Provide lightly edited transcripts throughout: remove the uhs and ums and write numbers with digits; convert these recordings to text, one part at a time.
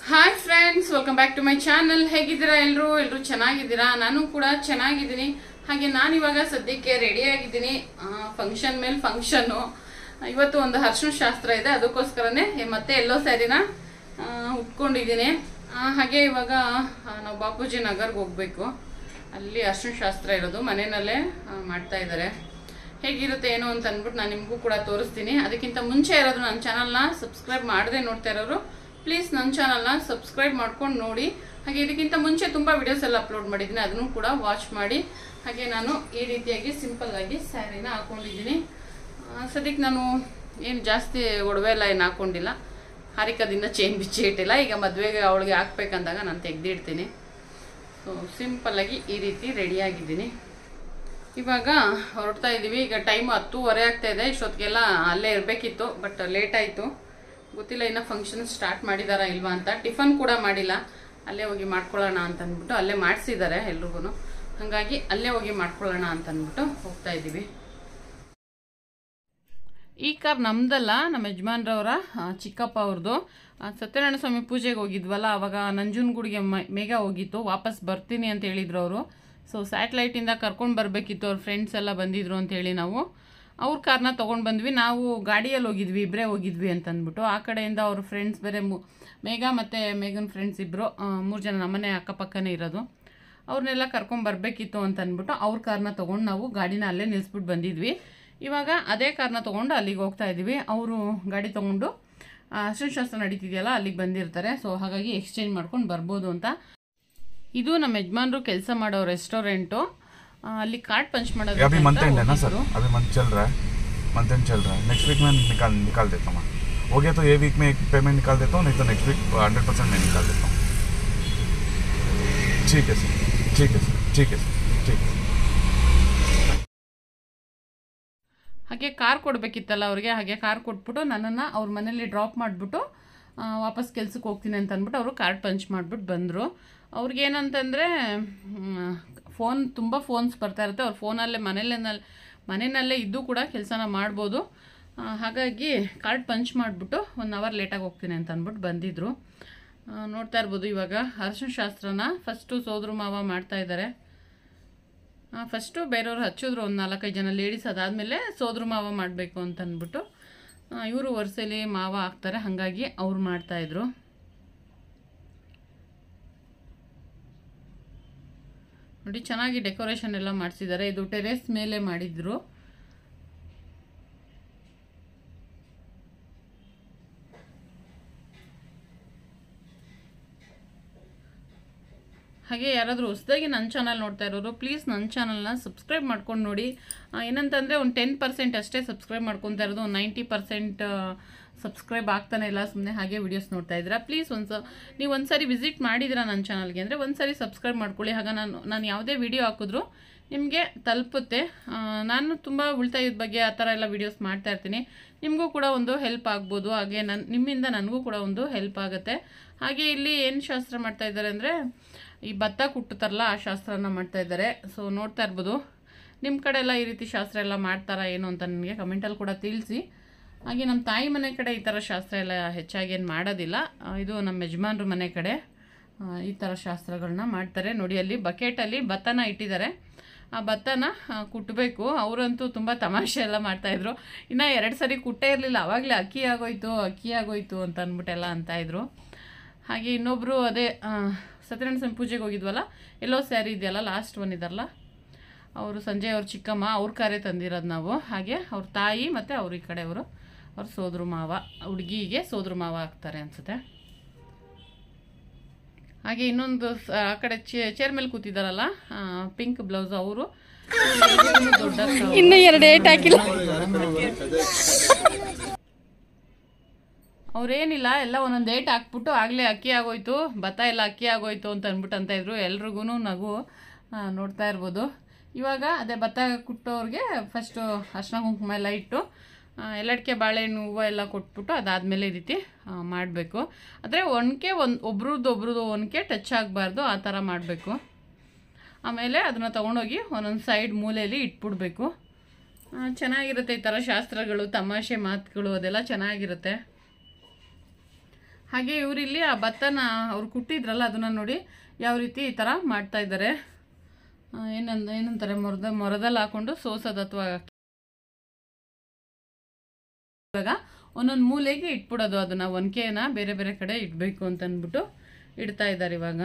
Hi friends, welcome back to my channel. ಹೇಗಿದ್ದೀರಾ ಎಲ್ಲರೂ ಚೆನ್ನಾಗಿದ್ದೀರಾ? ನಾನು ಕೂಡ ಚೆನ್ನಾಗಿದ್ದೀನಿ. ಹಾಗೆ ನಾನು ಇವಾಗ ಸದ್ಯಕ್ಕೆ ರೆಡಿ ಆಗಿದ್ದೀನಿ. ಫಂಕ್ಷನ್ ಮೇಲೆ ಫಂಕ್ಷನ್ನು. ಇವತ್ತು ಒಂದು ಅರಿಶಿನ ಶಾಸ್ತ್ರ ಇದೆ, ಅದಕ್ಕೋಸ್ಕರನೇ ಮತ್ತೆ ಎಲ್ಲೋ ಸ್ಯಾರಿನ ಉಟ್ಕೊಂಡಿದ್ದೀನಿ. ಹಾಗೆ ಇವಾಗ ನಾವು ಬಾಪೂಜಿ ನಗರ್ಗೆ ಹೋಗ್ಬೇಕು. ಅಲ್ಲಿ ಅರಿಶಿನ ಶಾಸ್ತ್ರ ಇರೋದು, ಮನೆಯಲ್ಲೇ ಮಾಡ್ತಾ ಇದ್ದಾರೆ. ಹೇಗಿರುತ್ತೆ ಏನು ಅಂತ ಅಂದ್ಬಿಟ್ಟು ನಾನು ನಿಮಗೂ ಕೂಡ ತೋರಿಸ್ತೀನಿ. ಅದಕ್ಕಿಂತ ಮುಂಚೆ ಇರೋದು ನನ್ನ ಚಾನಲ್ನ ಸಬ್ಸ್ಕ್ರೈಬ್ ಮಾಡದೆ ನೋಡ್ತಾ ಇರೋರು ಪ್ಲೀಸ್ ನನ್ನ ಚಾನಲ್ನ ಸಬ್ಸ್ಕ್ರೈಬ್ ಮಾಡ್ಕೊಂಡು ನೋಡಿ. ಹಾಗೆ ಇದಕ್ಕಿಂತ ಮುಂಚೆ ತುಂಬ ವಿಡಿಯೋಸ್ ಎಲ್ಲ ಅಪ್ಲೋಡ್ ಮಾಡಿದ್ದೀನಿ, ಅದನ್ನು ಕೂಡ ವಾಚ್ ಮಾಡಿ. ಹಾಗೆ ನಾನು ಈ ರೀತಿಯಾಗಿ ಸಿಂಪಲ್ ಆಗಿ ಸ್ಯಾರಿನ ಹಾಕೊಂಡಿದ್ದೀನಿ. ಸದ್ಯಕ್ಕೆ ನಾನು ಏನು ಜಾಸ್ತಿ ಒಡವೆ ಎಲ್ಲ ಏನು ಹಾಕೊಂಡಿಲ್ಲ. ಹಾರಿಕದಿಂದ ಚೈನ್ ಬಿಚ್ಚಿ ಇಟ್ಟಿಲ್ಲ. ಈಗ ಮದುವೆಗೆ ಅವಳಿಗೆ ಹಾಕ್ಬೇಕಂದಾಗ ನಾನು ತೆಗೆದಿಡ್ತೀನಿ. ಸೊ ಸಿಂಪಲ್ಲಾಗಿ ಈ ರೀತಿ ರೆಡಿಯಾಗಿದ್ದೀನಿ. ಇವಾಗ ಹೊರಡ್ತಾ ಇದ್ದೀವಿ. ಈಗ ಟೈಮ್ 10:30 ಆಗ್ತಾ ಇದೆ. ಇಷ್ಟೊತ್ತಿಗೆಲ್ಲ ಅಲ್ಲೇ ಇರಬೇಕಿತ್ತು, ಬಟ್ ಲೇಟ್ ಆಯಿತು. ಗೊತ್ತಿಲ್ಲ ಇನ್ನು ಫಂಕ್ಷನ್ ಸ್ಟಾರ್ಟ್ ಮಾಡಿದಾರಾ ಇಲ್ವಾ ಅಂತ. ಟಿಫನ್ ಕೂಡ ಮಾಡಿಲ್ಲ, ಅಲ್ಲೇ ಹೋಗಿ ಮಾಡ್ಕೊಳ್ಳೋಣ ಅಂತ ಅಂದ್ಬಿಟ್ಟು ಅಲ್ಲೇ ಮಾಡಿಸಿದ್ದಾರೆ ಎಲ್ರಿಗೂ. ಹಾಗಾಗಿ ಅಲ್ಲೇ ಹೋಗಿ ಮಾಡ್ಕೊಳ್ಳೋಣ ಅಂತ ಅಂದ್ಬಿಟ್ಟು ಹೋಗ್ತಾ ಇದ್ದೀವಿ. ಈ ಕಾರ್ ನಮ್ದಲ್ಲ, ನಮ್ಮ ಯಜಮಾನ್ರವರ ಚಿಕ್ಕಪ್ಪ ಅವ್ರದ್ದು. ಸತ್ಯನಾರಾಯಣ ಸ್ವಾಮಿ ಪೂಜೆಗೆ ಹೋಗಿದ್ವಲ್ಲ, ಅವಾಗ ನಂಜನಗೂಡಿಗೆ ಮೇಘ ಹೋಗಿತ್ತು. ವಾಪಸ್ ಬರ್ತೀನಿ ಅಂತ ಹೇಳಿದ್ರು ಅವರು. ಸೊ ಸ್ಯಾಟಲೈಟಿಂದ ಕರ್ಕೊಂಡು ಬರಬೇಕಿತ್ತು, ಅವ್ರ ಫ್ರೆಂಡ್ಸ್ ಎಲ್ಲ ಬಂದಿದ್ರು ಅಂತೇಳಿ ನಾವು ಅವ್ರ ಕಾರ್ನ ತೊಗೊಂಡು ಬಂದ್ವಿ. ನಾವು ಗಾಡಿಯಲ್ಲಿ ಹೋಗಿದ್ವಿ, ಇಬ್ಬರೇ ಹೋಗಿದ್ವಿ ಅಂತ ಅಂದ್ಬಿಟ್ಟು. ಆ ಕಡೆಯಿಂದ ಅವ್ರ ಫ್ರೆಂಡ್ಸ್ ಬೇರೆ ಮೇಘ ಮತ್ತು ಮೇಘನ್ ಫ್ರೆಂಡ್ಸ್ ಇಬ್ಬರು, 3 ಜನ ನಮ್ಮನೆ ಅಕ್ಕಪಕ್ಕನೇ ಇರೋದು. ಅವ್ರನ್ನೆಲ್ಲ ಕರ್ಕೊಂಬರ್ಬೇಕಿತ್ತು ಅಂತ ಅಂದ್ಬಿಟ್ಟು ಅವ್ರ ಕಾರ್ನ ತೊಗೊಂಡು ನಾವು ಗಾಡಿನ ಅಲ್ಲೇ ನಿಲ್ಲಿಸ್ಬಿಟ್ಟು ಬಂದಿದ್ವಿ. ಇವಾಗ ಅದೇ ಕಾರ್ನ ತೊಗೊಂಡು ಅಲ್ಲಿಗೆ ಹೋಗ್ತಾ ಇದ್ದೀವಿ. ಅವರು ಗಾಡಿ ತೊಗೊಂಡು ಅರಿಶಿನ ಶಾಸ್ತ್ರ ನಡೀತಿದೆಯಲ್ಲ ಅಲ್ಲಿಗೆ ಬಂದಿರ್ತಾರೆ. ಸೊ ಹಾಗಾಗಿ ಎಕ್ಸ್ಚೇಂಜ್ ಮಾಡ್ಕೊಂಡು ಬರ್ಬೋದು ಅಂತ. ಇದು ನಮ್ಮ ಯಜಮಾನ್ರು ಕೆಲಸ ಮಾಡೋ ರೆಸ್ಟೋರೆಂಟು. ಅಲ್ಲಿ कार्ड पंच ಮಾಡೋದು अभी मंथ एंड है ना सर, अभी मंथ चल रहा है, मंथ एंड चल रहा है. नेक्स्ट वीक में निकाल देता हूँ. हो गया तो ये वीक में एक पेमेंट निकाल देता हूँ, नहीं तो नेक्स्ट वीक 100% मैं निकाल देता हूँ. ठीक है सर, ठीक है सर, ठीक है सर, ठीक है. ಹಾಗೆ ಕಾರ್ ಕೊಡಬೇಕಿತ್ತಲ್ಲ ಅವ್ರಿಗೆ. ಹಾಗೆ ಕಾರ್ ಕೊಟ್ಬಿಟ್ಟು ನನ್ನನ್ನು ಅವ್ರ ಮನೇಲಿ ಡ್ರಾಪ್ ಮಾಡಿಬಿಟ್ಟು ವಾಪಸ್ ಕೆಲ್ಸಕ್ಕೆ ಹೋಗ್ತೀನಿ ಅಂತ ಅಂದ್ಬಿಟ್ಟು ಅವರು ಕಾರ್ಡ್ ಪಂಚ್ ಮಾಡಿಬಿಟ್ಟು ಬಂದರು. ಅವ್ರಿಗೇನಂತಂದರೆ ತುಂಬ ಫೋನ್ಸ್ ಬರ್ತಾ ಇರುತ್ತೆ. ಅವ್ರ ಫೋನಲ್ಲೇ ಮನೆಯಲ್ಲೇ ಇದ್ದು ಕೂಡ ಕೆಲಸನ ಮಾಡ್ಬೋದು. ಹಾಗಾಗಿ ಕಾರ್ಡ್ ಪಂಚ್ ಮಾಡಿಬಿಟ್ಟು 1 ಅವರ್ ಲೇಟಾಗಿ ಹೋಗ್ತೀನಿ ಅಂತ ಅಂದ್ಬಿಟ್ಟು ಬಂದಿದ್ದರು. ನೋಡ್ತಾ ಇರ್ಬೋದು ಇವಾಗ ಅರಿಶಿನ ಶಾಸ್ತ್ರನ ಫಸ್ಟು ಸೋದರ ಮಾವ ಮಾಡ್ತಾಯಿದ್ದಾರೆ. ಫಸ್ಟು ಬೇರೆಯವ್ರು ಹಚ್ಚಿದ್ರು ಒಂದು 4-5 ಜನ ಲೇಡೀಸ್. ಅದಾದಮೇಲೆ ಸೋದರ ಮಾವ ಮಾಡಬೇಕು ಅಂತ ಅಂದ್ಬಿಟ್ಟು ಇವರು ವರ್ಷಲಿ ಮಾವ ಹಾಕ್ತಾರೆ. ಹಾಗಾಗಿ ಅವ್ರು ಮಾಡ್ತಾಯಿದ್ರು. ನೋಡಿ ಚೆನ್ನಾಗಿ ಡೆಕೋರೇಷನ್ ಎಲ್ಲ ಮಾಡಿಸಿದ್ದಾರೆ. ಇದು ಟೆರೇಸ್ ಮೇಲೆ ಮಾಡಿದ್ರು. ಹಾಗೆ ಯಾರಾದರೂ ಹೊಸದಾಗಿ ನನ್ನ ಚಾನಲ್ ನೋಡ್ತಾ ಇರೋರು ಪ್ಲೀಸ್ ನನ್ನ ಚಾನಲ್ನ ಸಬ್ಸ್ಕ್ರೈಬ್ ಮಾಡ್ಕೊಂಡು ನೋಡಿ. ಏನಂತಂದರೆ ಒಂದು 10% ಅಷ್ಟೇ ಸಬ್ಸ್ಕ್ರೈಬ್ ಮಾಡ್ಕೊತಾ ಇರೋದು. 90% ಸಬ್ಸ್ಕ್ರೈಬ್ ಆಗ್ತಾನೆ ಇಲ್ಲ, ಸುಮ್ಮನೆ ಹಾಗೆ ವೀಡಿಯೋಸ್ ನೋಡ್ತಾ ಇದ್ದೀರಾ. ಪ್ಲೀಸ್ ನೀವು ಒಂದ್ಸರಿ ವಿಸಿಟ್ ಮಾಡಿದ್ದೀರಾ ನನ್ನ ಚಾನಲ್ಗೆ ಅಂದರೆ ಒಂದ್ಸರಿ ಸಬ್ಸ್ಕ್ರೈಬ್ ಮಾಡ್ಕೊಳ್ಳಿ. ಹಾಗೆ ನಾನು ಯಾವುದೇ ವಿಡಿಯೋ ಹಾಕಿದ್ರೂ ನಿಮಗೆ ತಲುಪುತ್ತೆ. ನಾನು ತುಂಬ ಉಳಿತಾಯದ ಬಗ್ಗೆ ಆ ಥರ ಎಲ್ಲ ವೀಡಿಯೋಸ್ ಮಾಡ್ತಾ ಇರ್ತೀನಿ. ನಿಮಗೂ ಕೂಡ ಒಂದು ಹೆಲ್ಪ್ ಆಗ್ಬೋದು. ಹಾಗೆ ನಿಮ್ಮಿಂದ ನನಗೂ ಕೂಡ ಒಂದು ಹೆಲ್ಪ್ ಆಗುತ್ತೆ. ಹಾಗೆ ಇಲ್ಲಿ ಏನು ಶಾಸ್ತ್ರ ಮಾಡ್ತಾಯಿದ್ದಾರೆ ಅಂದರೆ ಈ ಭತ್ತ ಕುಟ್ಟುತ್ತಾರಲ್ಲ ಆ ಶಾಸ್ತ್ರನ ಮಾಡ್ತಾಯಿದ್ದಾರೆ. ಸೊ ನೋಡ್ತಾ ಇರ್ಬೋದು. ನಿಮ್ಮ ಕಡೆ ಎಲ್ಲ ಈ ರೀತಿ ಶಾಸ್ತ್ರ ಎಲ್ಲ ಮಾಡ್ತಾರಾ ಏನು ಅಂತ ನನಗೆ ಕಮೆಂಟಲ್ಲಿ ಕೂಡ ತಿಳಿಸಿ. ಹಾಗೆ ನಮ್ಮ ತಾಯಿ ಮನೆ ಕಡೆ ಈ ಥರ ಶಾಸ್ತ್ರ ಎಲ್ಲ ಹೆಚ್ಚಾಗಿ ಏನು ಮಾಡೋದಿಲ್ಲ. ಇದು ನಮ್ಮ ಯಜಮಾನ್ರ ಮನೆ ಕಡೆ ಈ ಥರ ಶಾಸ್ತ್ರಗಳನ್ನ ಮಾಡ್ತಾರೆ. ನೋಡಿ ಅಲ್ಲಿ ಬಕೆಟಲ್ಲಿ ಭತ್ತನ ಇಟ್ಟಿದ್ದಾರೆ. ಆ ಭತ್ತನ ಕುಟ್ಟಬೇಕು. ಅವರಂತೂ ತುಂಬ ತಮಾಷೆ ಎಲ್ಲ ಮಾಡ್ತಾಯಿದ್ರು. ಇನ್ನು 2 ಸರಿ ಕುಟ್ಟೇ ಇರಲಿಲ್ಲ, ಆವಾಗಲೇ ಅಕ್ಕಿ ಆಗೋಯ್ತು ಅಂತ ಅಂದ್ಬಿಟ್ಟೆಲ್ಲ ಅಂತಾಯಿದ್ರು. ಹಾಗೆ ಇನ್ನೊಬ್ಬರು ಅದೇ ಸತ್ಯನಾರಾಯಣ ಸ್ವಾಮಿ ಪೂಜೆಗೆ ಹೋಗಿದ್ವಲ್ಲ, ಎಲ್ಲೋ ಸ್ಯಾರಿ ಇದೆಯಲ್ಲ ಲಾಸ್ಟ್ ಒನ್ ಇದಾರಲ್ಲ, ಅವರು ಸಂಜೆ ಅವ್ರ ಚಿಕ್ಕಮ್ಮ ಅವ್ರ ಕಾರೇ ತಂದಿರೋದು ನಾವು. ಹಾಗೆ ಅವ್ರ ತಾಯಿ ಮತ್ತು ಅವ್ರ ಈ ಕಡೆಯವರು ಅವ್ರ ಸೋದರ ಮಾವ, ಹುಡುಗಿಗೆ ಸೋದರ ಮಾವ ಆಗ್ತಾರೆ ಅನಿಸುತ್ತೆ. ಹಾಗೆ ಇನ್ನೊಂದು ಆ ಕಡೆ ಚೇರ್ ಮೇಲೆ ಕೂತಿದ್ದಾರಲ್ಲ ಪಿಂಕ್ ಬ್ಲೌಸ್ ಅವರು ದೊಡ್ಡ ಇನ್ನೂ 2 ಏಟ್ ಹಾಕಿಲ್ಲ. ಅವ್ರೇನಿಲ್ಲ, ಎಲ್ಲ ಒಂದೊಂದು ಏಟ್ ಹಾಕ್ಬಿಟ್ಟು ಆಗಲೇ ಅಕ್ಕಿ ಆಗೋಯ್ತು, ಭತ್ತ ಎಲ್ಲ ಅಕ್ಕಿ ಆಗೋಯ್ತು ಅಂತ ಅಂದ್ಬಿಟ್ಟು ಅಂತ ಇದ್ರು. ಎಲ್ರಿಗೂ ನಗು ನೋಡ್ತಾ ಇರ್ಬೋದು. ಇವಾಗ ಅದೇ ಭತ್ತ ಕುಟ್ಟೋರಿಗೆ ಫಸ್ಟು ಅರ್ಶಿನ ಕುಂಕುಮ ಎಲ್ಲ ಇಟ್ಟು ಎಲ್ಲಡಿಕೆ ಬಾಳೆಹಣ್ಣು ಹೂವು ಎಲ್ಲ ಕೊಟ್ಬಿಟ್ಟು ಅದಾದಮೇಲೆ ಈ ರೀತಿ ಮಾಡಬೇಕು. ಆದರೆ ಒನಕೆ ಒಬ್ರದ್ದು ಒನಕೆ ಟಚ್ ಆಗಬಾರ್ದು, ಆ ಥರ ಮಾಡಬೇಕು. ಆಮೇಲೆ ಅದನ್ನು ತೊಗೊಂಡೋಗಿ ಒಂದೊಂದು ಸೈಡ್ ಮೂಲೆಯಲ್ಲಿ ಇಟ್ಬಿಡ್ಬೇಕು. ಚೆನ್ನಾಗಿರುತ್ತೆ ಈ ಥರ ಶಾಸ್ತ್ರಗಳು, ತಮಾಷೆ ಮಾತುಗಳು ಅದೆಲ್ಲ ಚೆನ್ನಾಗಿರುತ್ತೆ. ಹಾಗೆ ಇವರಿಲ್ಲಿ ಆ ಭತ್ತನ ಅವ್ರು ಕುಟ್ಟಿದ್ರಲ್ಲ ಅದನ್ನು ನೋಡಿ ಯಾವ ರೀತಿ ಈ ಥರ ಮಾಡ್ತಾ ಇದ್ದಾರೆ. ಏನಂತಾರೆ ಮೊರದಲ್ಲಿ ಹಾಕೊಂಡು ಸೋಸೋದು ಅಥವಾ ಇವಾಗ ಒಂದೊಂದು ಮೂಲೆಗೆ ಇಟ್ಬಿಡೋದು, ಅದನ್ನು ಒನಕೆನ ಬೇರೆ ಬೇರೆ ಕಡೆ ಇಡಬೇಕು ಅಂತ ಅಂದ್ಬಿಟ್ಟು ಇಡ್ತಾ ಇದ್ದಾರೆ ಇವಾಗ.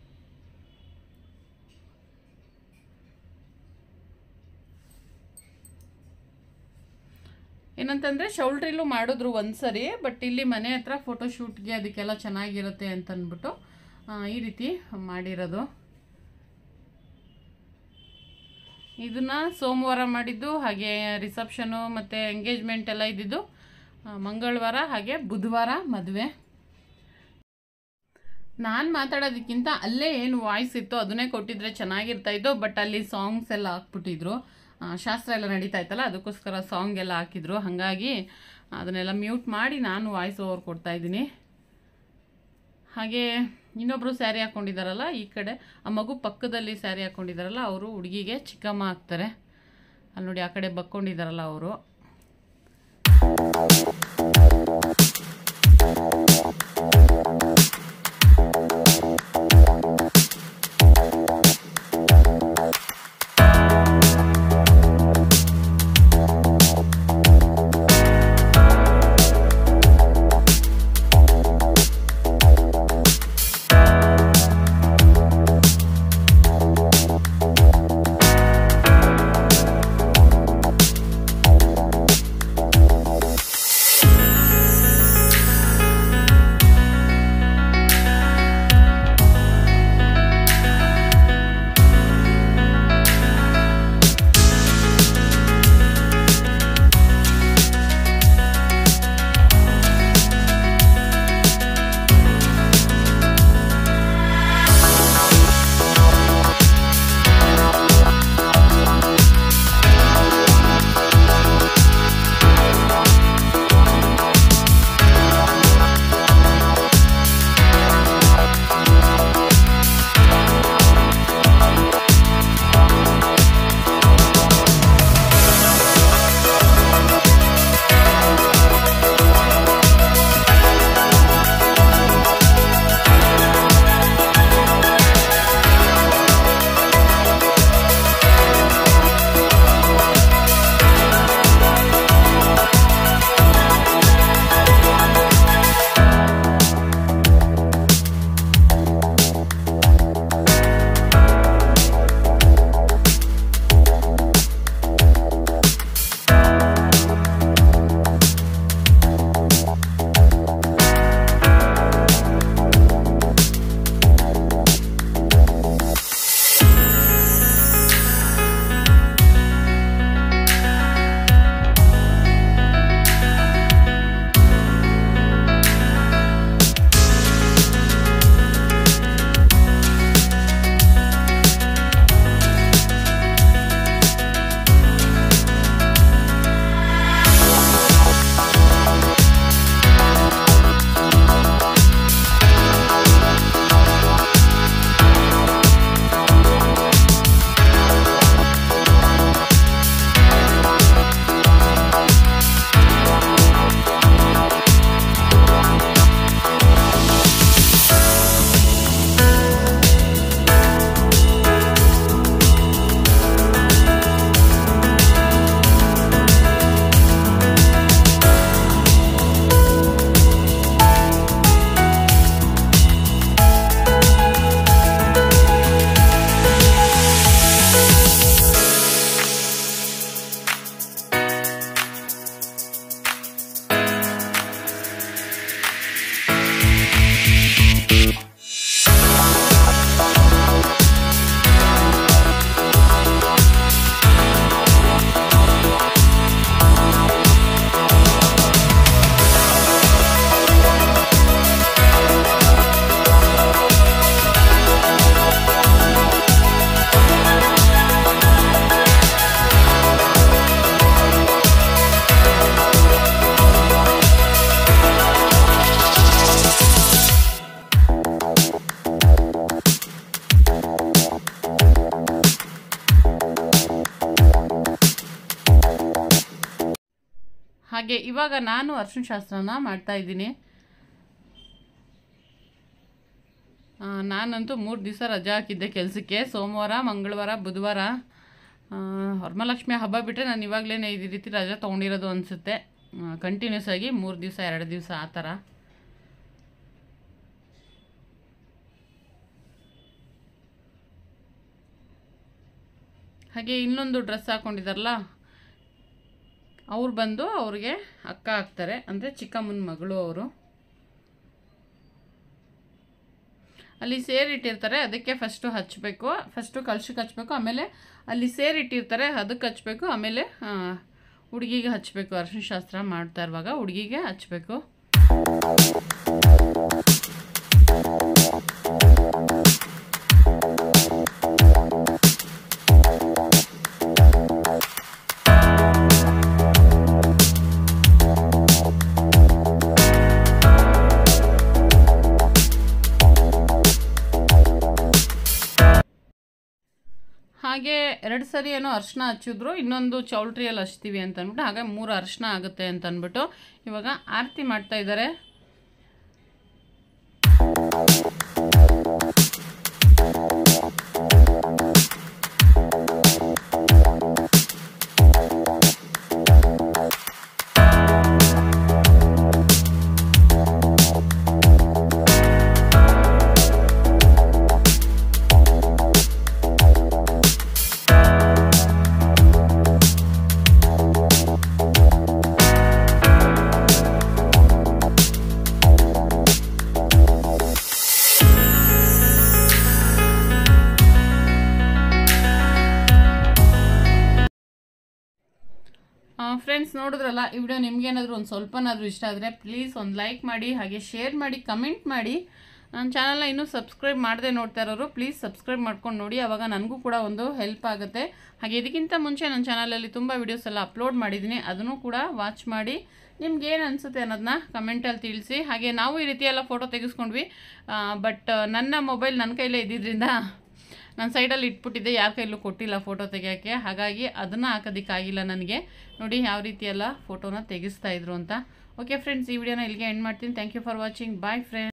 ಏನಂತಂದರೆ ಶೌಲ್ಟ್ರಿಲೂ ಮಾಡಿದ್ರು ಒಂದ್ಸರಿ, ಬಟ್ ಇಲ್ಲಿ ಮನೆ ಹತ್ರ ಫೋಟೋಶೂಟ್ಗೆ ಅದಕ್ಕೆಲ್ಲ ಚೆನ್ನಾಗಿರುತ್ತೆ ಅಂತ ಅಂದ್ಬಿಟ್ಟು ಈ ರೀತಿ ಮಾಡಿರೋದು. ಇದನ್ನು ಸೋಮವಾರ ಮಾಡಿದ್ದು, ಹಾಗೆ ರಿಸೆಪ್ಷನು ಮತ್ತು ಎಂಗೇಜ್ಮೆಂಟ್ ಎಲ್ಲ ಇದ್ದಿದ್ದು ಮಂಗಳವಾರ, ಹಾಗೆ ಬುಧವಾರ ಮದುವೆ. ನಾನು ಮಾತಾಡೋದಕ್ಕಿಂತ ಅಲ್ಲೇ ಏನು ವಾಯ್ಸ್ ಇತ್ತು ಅದನ್ನೇ ಕೊಟ್ಟಿದ್ರೆ ಚೆನ್ನಾಗಿರ್ತಾಯಿತ್ತು, ಬಟ್ ಅಲ್ಲಿ ಸಾಂಗ್ಸ್ ಎಲ್ಲ ಹಾಕ್ಬಿಟ್ಟಿದ್ರು, ಶಾಸ್ತ್ರ ಎಲ್ಲ ನಡೀತಾ ಇತ್ತಲ್ಲ ಅದಕ್ಕೋಸ್ಕರ ಸಾಂಗ್ ಎಲ್ಲ ಹಾಕಿದ್ರು. ಹಾಗಾಗಿ ಅದನ್ನೆಲ್ಲ ಮ್ಯೂಟ್ ಮಾಡಿ ನಾನು ವಾಯ್ಸ್ ಓವರ್ ಕೊಡ್ತಾಯಿದ್ದೀನಿ. ಹಾಗೆ ಇನ್ನೊಬ್ಬರು ಸ್ಯಾರಿ ಹಾಕ್ಕೊಂಡಿದ್ದಾರಲ್ಲ ಈ ಕಡೆ, ಆ ಮಗು ಪಕ್ಕದಲ್ಲಿ ಸ್ಯಾರಿ ಹಾಕ್ಕೊಂಡಿದ್ದಾರಲ್ಲ ಅವರು ಹುಡುಗಿಗೆ ಚಿಕ್ಕಮ್ಮ ಹಾಕ್ತಾರೆ. ಅಲ್ಲಿ ನೋಡಿ ಆ ಕಡೆ ಬಕ್ಕೊಂಡಿದ್ದಾರಲ್ಲ ಅವರು. ಹಾಗೆ ಇವಾಗ ನಾನು ಅರಿಶಿನ ಶಾಸ್ತ್ರನ ಮಾಡ್ತಾ ಇದ್ದೀನಿ. ನಾನಂತೂ 3 ದಿವಸ ರಜಾ ಹಾಕಿದ್ದೆ ಕೆಲಸಕ್ಕೆ. ಸೋಮವಾರ, ಮಂಗಳವಾರ, ಬುಧವಾರ. ವರಮಹಾಲಕ್ಷ್ಮಿ ಹಬ್ಬ ಬಿಟ್ಟರೆ ನಾನು ಇವಾಗಲೇ ಈ ರೀತಿ ರಜಾ ತೊಗೊಂಡಿರೋದು ಅನಿಸುತ್ತೆ. ಕಂಟಿನ್ಯೂಸ್ ಆಗಿ 3 ದಿವಸ 2 ದಿವಸ ಆ ಥರ. ಹಾಗೆ ಇನ್ನೊಂದು ಡ್ರೆಸ್ ಹಾಕ್ಕೊಂಡಿದ್ದಾರಲ್ಲ, ಅವ್ರು ಬಂದು ಅವ್ರಿಗೆ ಅಕ್ಕ ಆಗ್ತಾರೆ, ಅಂದರೆ ಚಿಕ್ಕಮ್ಮನ ಮಗಳು ಅವರು. ಅಲ್ಲಿ ಸೇರಿಟ್ಟಿರ್ತಾರೆ, ಅದಕ್ಕೆ ಫಸ್ಟು ಹಚ್ಚಬೇಕು. ಫಸ್ಟು ಕಳ್ಸಕ್ಕೆ ಹಚ್ಚಬೇಕು, ಆಮೇಲೆ ಅಲ್ಲಿ ಸೇರಿಟ್ಟಿರ್ತಾರೆ ಅದಕ್ಕೆ ಹಚ್ಚಬೇಕು, ಆಮೇಲೆ ಹುಡುಗಿಗೆ ಹಚ್ಚಬೇಕು. ಅರಿಶಿನ ಶಾಸ್ತ್ರ ಮಾಡ್ತಾ ಇರುವಾಗ ಹುಡುಗಿಗೆ ಹಚ್ಚಬೇಕು. ಹಾಗೆ 2 ಸರಿ ಏನೋ ಅರಿಶಿನ ಹಚ್ಚಿದ್ರು, ಇನ್ನೊಂದು ಚೌಲ್ಟ್ರಿಯಲ್ಲಿ ಹಚ್ತೀವಿ ಅಂತ ಅಂದ್ಬಿಟ್ಟು, ಹಾಗೆ 3 ಅರಿಶಿನ ಆಗುತ್ತೆ ಅಂತ ಅಂದ್ಬಿಟ್ಟು ಇವಾಗ ಆರತಿ ಮಾಡ್ತಾ ಇದ್ದಾರೆ. ಫ್ರೆಂಡ್ಸ್, ನೋಡಿದ್ರಲ್ಲ, ಈ ವಿಡಿಯೋ ನಿಮಗೇನಾದರೂ ಒಂದು ಸ್ವಲ್ಪನಾದರೂ ಇಷ್ಟ ಆದರೆ ಪ್ಲೀಸ್ ಒಂದು ಲೈಕ್ ಮಾಡಿ, ಹಾಗೆ ಶೇರ್ ಮಾಡಿ, ಕಮೆಂಟ್ ಮಾಡಿ. ನನ್ನ ಚಾನಲ್ನ ಇನ್ನೂ ಸಬ್ಸ್ಕ್ರೈಬ್ ಮಾಡದೆ ನೋಡ್ತಾ ಇರೋರು ಪ್ಲೀಸ್ ಸಬ್ಸ್ಕ್ರೈಬ್ ಮಾಡ್ಕೊಂಡು ನೋಡಿ, ಆವಾಗ ನನಗೂ ಕೂಡ ಒಂದು ಹೆಲ್ಪ್ ಆಗುತ್ತೆ. ಹಾಗೆ ಇದಕ್ಕಿಂತ ಮುಂಚೆ ನನ್ನ ಚಾನಲಲ್ಲಿ ತುಂಬ ವೀಡಿಯೋಸ್ ಎಲ್ಲ ಅಪ್ಲೋಡ್ ಮಾಡಿದ್ದೀನಿ, ಅದನ್ನು ಕೂಡ ವಾಚ್ ಮಾಡಿ. ನಿಮ್ಗೆ ಏನು ಅನಿಸುತ್ತೆ ಅನ್ನೋದನ್ನ ಕಮೆಂಟಲ್ಲಿ ತಿಳಿಸಿ. ಹಾಗೆ ನಾವು ಈ ರೀತಿ ಎಲ್ಲ ಫೋಟೋ ತೆಗೆಸ್ಕೊಂಡ್ವಿ, ಬಟ್ ನನ್ನ ಮೊಬೈಲ್ ನನ್ನ ಕೈಲೇ ಇದ್ದಿದ್ದರಿಂದ ನಾನು ಸೈಡಲ್ಲಿ ಇಟ್ಬಿಟ್ಟಿದ್ದೆ, ಯಾರ ಕೈಲೂ ಕೊಟ್ಟಿಲ್ಲ ಫೋಟೋ ತೆಗಿಯೋಕ್ಕೆ. ಹಾಗಾಗಿ ಅದನ್ನು ಹಾಕೋದಕ್ಕಾಗಿಲ್ಲ ನನಗೆ. ನೋಡಿ ಯಾವ ರೀತಿ ಎಲ್ಲ ಫೋಟೋನ ತೆಗೆಸ್ತಾ ಇದ್ರು ಅಂತ. ಓಕೆ ಫ್ರೆಂಡ್ಸ್, ಈ ವಿಡಿಯೋನ ಇಲ್ಲಿಗೆ ಎಂಡ್ ಮಾಡ್ತೀನಿ. Thank you for watching. Bye friends.